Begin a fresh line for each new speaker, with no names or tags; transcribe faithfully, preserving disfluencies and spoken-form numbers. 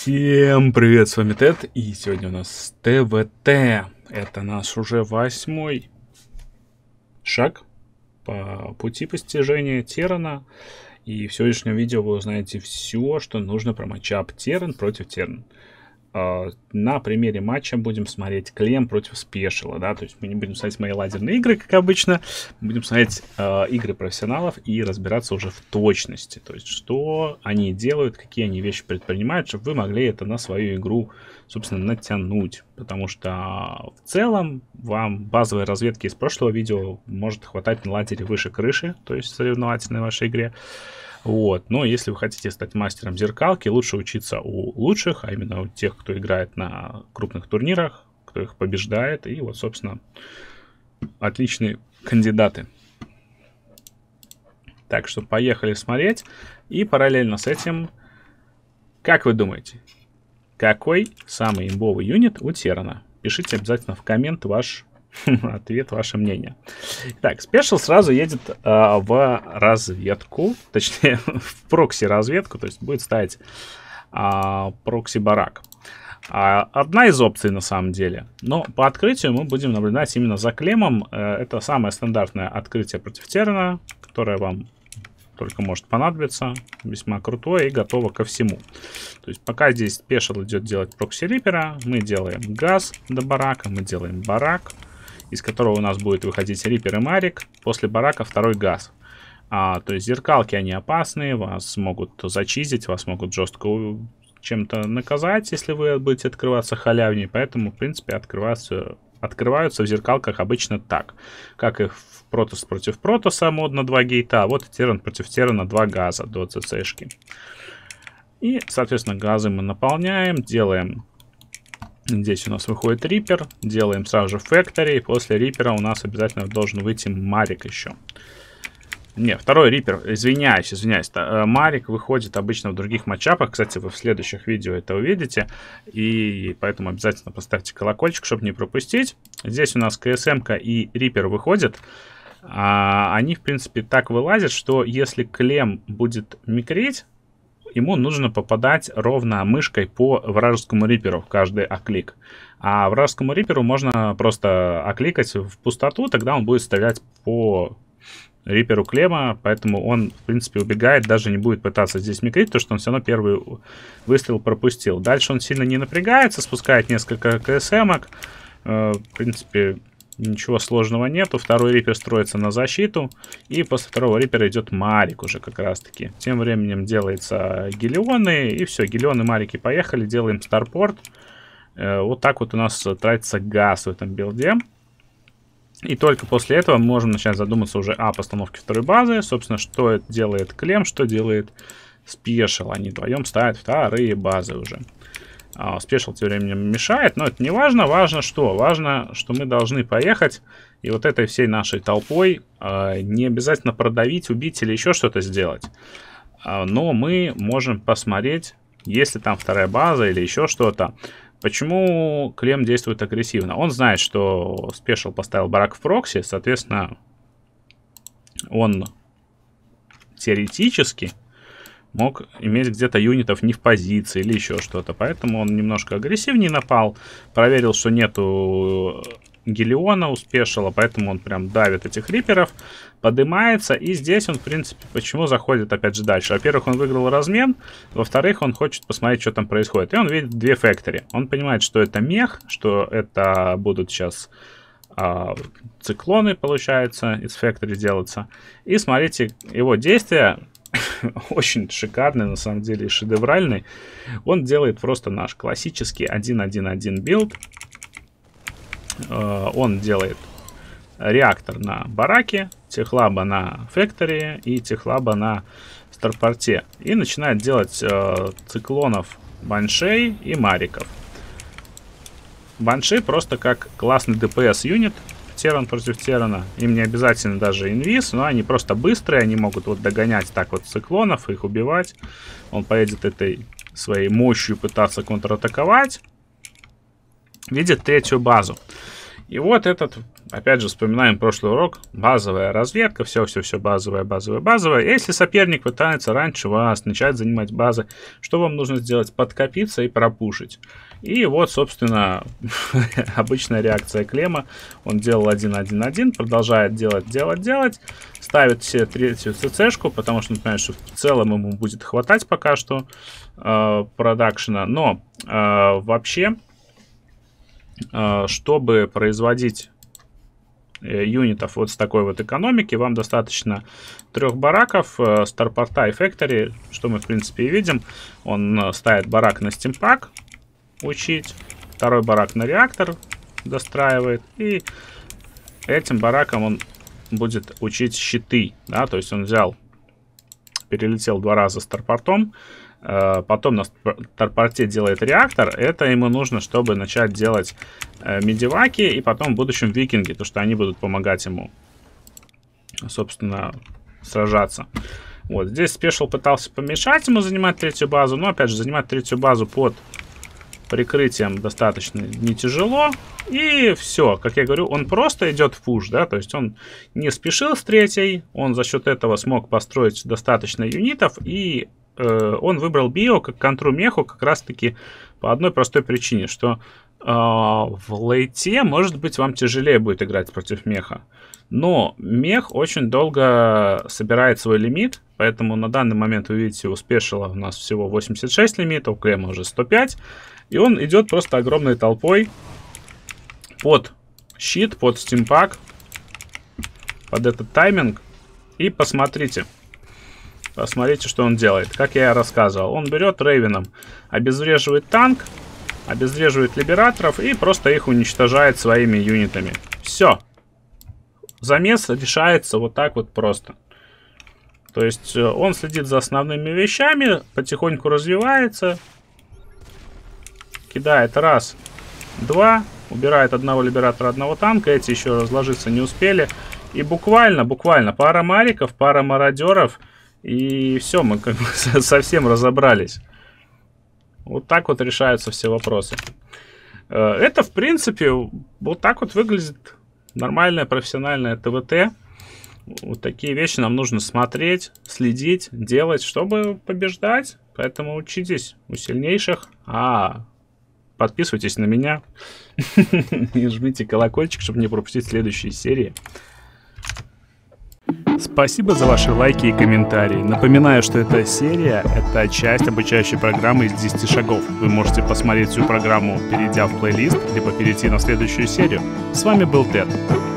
Всем привет, с вами Тед, и сегодня у нас ТВТ. Это наш уже восьмой шаг по пути постижения Террана. И в сегодняшнем видео вы узнаете все, что нужно про матчап Терран против Терран. На примере матча будем смотреть Клем против Спешила, да, то есть мы не будем смотреть мои лазерные игры, как обычно, мы будем смотреть э, игры профессионалов и разбираться уже в точности, то есть что они делают, какие они вещи предпринимают, чтобы вы могли это на свою игру, собственно, натянуть, потому что в целом вам базовой разведки из прошлого видео может хватать на лазере выше крыши, то есть соревновательной вашей игре. Вот. Но если вы хотите стать мастером зеркалки, лучше учиться у лучших, а именно у тех, кто играет на крупных турнирах, кто их побеждает. И вот, собственно, отличные кандидаты. Так что поехали смотреть. И параллельно с этим, как вы думаете, какой самый имбовый юнит у Террана? Пишите обязательно в коммент ваш ответ, ваше мнение. Так, Спешил сразу едет э, в разведку, точнее, в прокси-разведку, то есть будет ставить э, прокси-барак. А, одна из опций на самом деле. Но по открытию мы будем наблюдать именно за Клемом. Э, это самое стандартное открытие против Террана, которое вам только может понадобиться. Весьма крутое и готово ко всему. То есть пока здесь Спешил идет делать прокси-рипера, мы делаем газ до барака, мы делаем барак, из которого у нас будет выходить рипер и марик. После барака второй газ. А, то есть зеркалки, они опасные, вас могут зачизить, вас могут жестко чем-то наказать, если вы будете открываться халявней. Поэтому, в принципе, открываются, открываются в зеркалках обычно так. Как и в Протос против Протоса мод на два гейта. А вот и Терран против Террана два газа до ЦЦшки. И, соответственно, газы мы наполняем, делаем... Здесь у нас выходит рипер, делаем сразу же фэктори, и после рипера у нас обязательно должен выйти марик еще. Не, второй рипер, извиняюсь, извиняюсь, марик выходит обычно в других матчапах, кстати, вы в следующих видео это увидите, и поэтому обязательно поставьте колокольчик, чтобы не пропустить. Здесь у нас КСМ-ка и рипер выходят, а они, в принципе, так вылазят, что если Клем будет микрить, ему нужно попадать ровно мышкой по вражескому риперу в каждый оклик. А вражескому риперу можно просто окликать в пустоту, тогда он будет стрелять по риперу Клема, поэтому он, в принципе, убегает, даже не будет пытаться здесь микрить, потому что он все равно первый выстрел пропустил. Дальше он сильно не напрягается, спускает несколько КСМок. В принципе, ничего сложного нету. Второй рипер строится на защиту. И после второго рипера идет марик уже как раз таки. Тем временем делается гелионы. И все, гелионы, марики поехали. Делаем старпорт. Вот так вот у нас тратится газ в этом билде. И только после этого мы можем начать задуматься уже о постановке второй базы. Собственно, что делает Клем, что делает Спешил. Они вдвоем ставят вторые базы уже. Спешил тем временем мешает, но это не важно. Важно что? Важно, что мы должны поехать и вот этой всей нашей толпой э, не обязательно продавить, убить или еще что-то сделать. Э, но мы можем посмотреть, если там вторая база или еще что-то. Почему Клем действует агрессивно? Он знает, что Спешил поставил барак в прокси, соответственно, он теоретически мог иметь где-то юнитов не в позиции или еще что-то. Поэтому он немножко агрессивнее напал. Проверил, что нету гелиона у Спешила, поэтому он прям давит этих риперов, поднимается. И здесь он, в принципе, почему заходит опять же дальше? Во-первых, он выиграл размен. Во-вторых, он хочет посмотреть, что там происходит. И он видит две фэктори. Он понимает, что это мех, что это будут сейчас а, циклоны, получается, из фэктори делаться. И смотрите, его действия... очень шикарный, на самом деле, и шедевральный. Он делает просто наш классический один один один билд. Он делает реактор на бараке, техлаба на фэктори и техлаба на старпорте. И начинает делать э, циклонов, баншей и мариков. Банши просто как классный ДПС юнит. Терран против Террана. Им не обязательно даже инвиз, но они просто быстрые, они могут вот догонять так вот циклонов, их убивать. Он поедет этой своей мощью пытаться контратаковать. Видит третью базу. И вот этот, опять же, вспоминаем прошлый урок, базовая разведка, все-все-все базовое, базовое, базовое. Если соперник пытается раньше вас начать занимать базы, что вам нужно сделать? Подкопиться и пропушить. И вот, собственно, обычная реакция Клема. Он делал один один один, продолжает делать, делать, делать. Ставит себе третью ЦЦшку, потому что он понимает, что в целом ему будет хватать пока что э, продакшена. Но э, вообще, э, чтобы производить э, юнитов вот с такой вот экономики, вам достаточно трех бараков, э, старпорта и фэктори, что мы в принципе и видим. Он э, ставит барак на стимпак, учить, второй барак на реактор достраивает, и этим бараком он будет учить щиты, да, то есть он взял, перелетел два раза старпортом, э, потом на старпорте делает реактор, это ему нужно, чтобы начать делать э, медиваки и потом в будущем викинги, то что они будут помогать ему, собственно, сражаться. Вот, здесь спешл пытался помешать ему занимать третью базу, но, опять же, занимать третью базу под прикрытием достаточно не тяжело. И все, как я говорю, он просто идет в пуш, да, то есть он не спешил с третьей, он за счет этого смог построить достаточно юнитов, и э, он выбрал био как контру меху как раз-таки по одной простой причине, что э, в лейте, может быть, вам тяжелее будет играть против меха, но мех очень долго собирает свой лимит, поэтому на данный момент, вы видите, у спешила у нас всего восемьдесят шесть лимита, у Клема уже сто пять. И он идет просто огромной толпой под щит, под стимпак, под этот тайминг. И посмотрите. Посмотрите, что он делает. Как я и рассказывал. Он берет Рейвеном, обезвреживает танк, обезвреживает либераторов и просто их уничтожает своими юнитами. Все. Замес решается вот так вот просто. То есть он следит за основными вещами, потихоньку развивается. Кидает раз, два, убирает одного либератора, одного танка, эти еще разложиться не успели. И буквально, буквально пара мариков, пара мародеров, и все, мы как бы совсем разобрались. Вот так вот решаются все вопросы. Это, в принципе, вот так вот выглядит нормальное профессиональное ТВТ. Вот такие вещи нам нужно смотреть, следить, делать, чтобы побеждать. Поэтому учитесь у сильнейших. А, подписывайтесь на меня и жмите колокольчик, чтобы не пропустить следующие серии. Спасибо за ваши лайки и комментарии. Напоминаю, что эта серия — это часть обучающей программы из десяти шагов. Вы можете посмотреть всю программу, перейдя в плейлист, либо перейти на следующую серию. С вами был Тед.